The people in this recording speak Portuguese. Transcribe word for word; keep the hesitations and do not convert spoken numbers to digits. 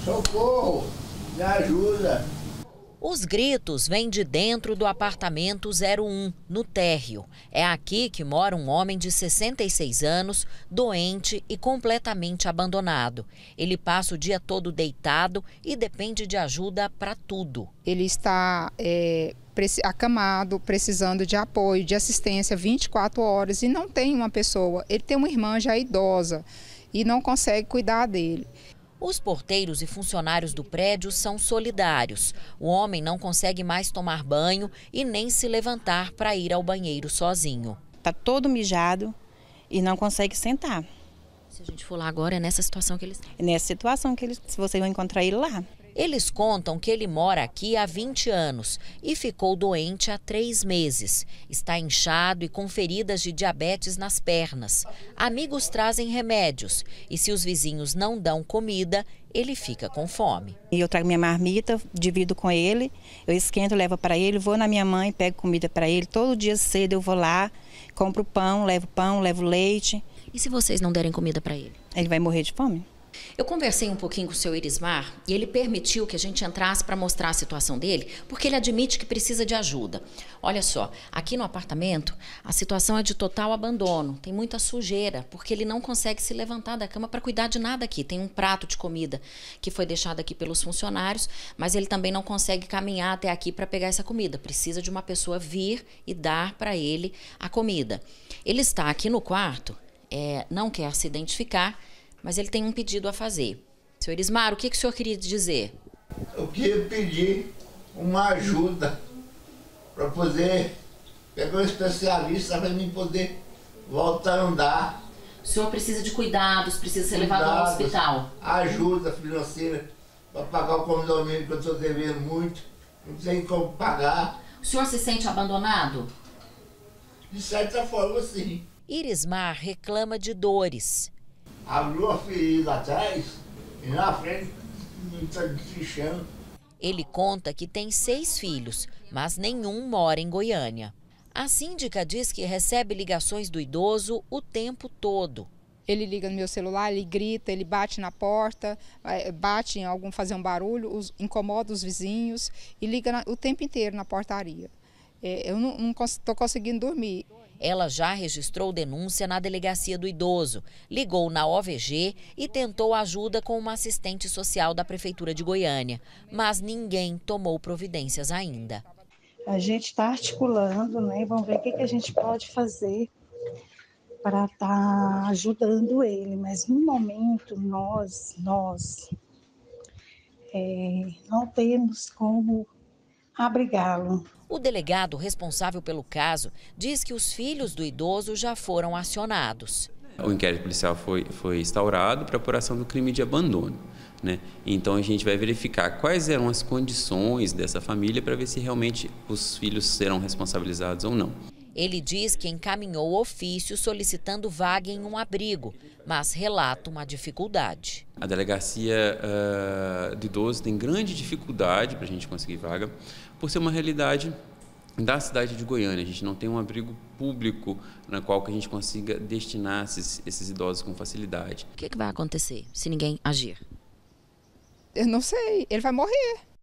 Socorro! Me ajuda! Os gritos vêm de dentro do apartamento zero um, no térreo. É aqui que mora um homem de sessenta e seis anos, doente e completamente abandonado. Ele passa o dia todo deitado e depende de ajuda para tudo. Ele está é, acamado, precisando de apoio, de assistência vinte e quatro horas e não tem uma pessoa. Ele tem uma irmã já idosa e não consegue cuidar dele. Os porteiros e funcionários do prédio são solidários. O homem não consegue mais tomar banho e nem se levantar para ir ao banheiro sozinho. Está todo mijado e não consegue sentar. Se a gente for lá agora, é nessa situação que eles estão. É nessa situação que eles, se vocês vão encontrar ele lá. Eles contam que ele mora aqui há vinte anos e ficou doente há três meses. Está inchado e com feridas de diabetes nas pernas. Amigos trazem remédios e se os vizinhos não dão comida, ele fica com fome. E eu trago minha marmita, divido com ele, eu esquento, levo para ele, vou na minha mãe, pego comida para ele. Todo dia cedo eu vou lá, compro pão, levo pão, levo leite. E se vocês não derem comida para ele? Ele vai morrer de fome. Eu conversei um pouquinho com o seu Irismar e ele permitiu que a gente entrasse para mostrar a situação dele, porque ele admite que precisa de ajuda. Olha só, aqui no apartamento a situação é de total abandono, tem muita sujeira, porque ele não consegue se levantar da cama para cuidar de nada aqui. Tem um prato de comida que foi deixado aqui pelos funcionários, mas ele também não consegue caminhar até aqui para pegar essa comida. Precisa de uma pessoa vir e dar para ele a comida. Ele está aqui no quarto, é, não quer se identificar, mas ele tem um pedido a fazer. Senhor Irismar, o que, que o senhor queria dizer? Eu queria pedir uma ajuda para poder pegar um especialista para mim poder voltar a andar. O senhor precisa de cuidados, precisa ser levado ao hospital. Ajuda financeira para pagar o condomínio que eu estou devendo muito. Não tem como pagar. O senhor se sente abandonado? De certa forma, sim. Irismar reclama de dores. Abriu a ferida atrás e na frente está desinchando. Ele conta que tem seis filhos, mas nenhum mora em Goiânia. A síndica diz que recebe ligações do idoso o tempo todo. Ele liga no meu celular, ele grita, ele bate na porta, bate em algum, fazer um barulho, os, incomoda os vizinhos e liga na, o tempo inteiro na portaria. É, eu não estou conseguindo dormir. Ela já registrou denúncia na delegacia do idoso, ligou na O V G e tentou ajuda com uma assistente social da Prefeitura de Goiânia, mas ninguém tomou providências ainda. A gente está articulando, né? Vamos ver o que, que a gente pode fazer para estar tá ajudando ele, mas no momento nós, nós é, não temos como abrigá-lo. O delegado responsável pelo caso diz que os filhos do idoso já foram acionados. O inquérito policial foi, foi instaurado para apuração do crime de abandono, né? Então a gente vai verificar quais eram as condições dessa família para ver se realmente os filhos serão responsabilizados ou não. Ele diz que encaminhou ofício solicitando vaga em um abrigo, mas relata uma dificuldade. A delegacia uh, de idoso tem grande dificuldade para a gente conseguir vaga, por ser uma realidade da cidade de Goiânia. A gente não tem um abrigo público na qual que a gente consiga destinar esses, esses idosos com facilidade. O que, que vai acontecer se ninguém agir? Eu não sei, ele vai morrer.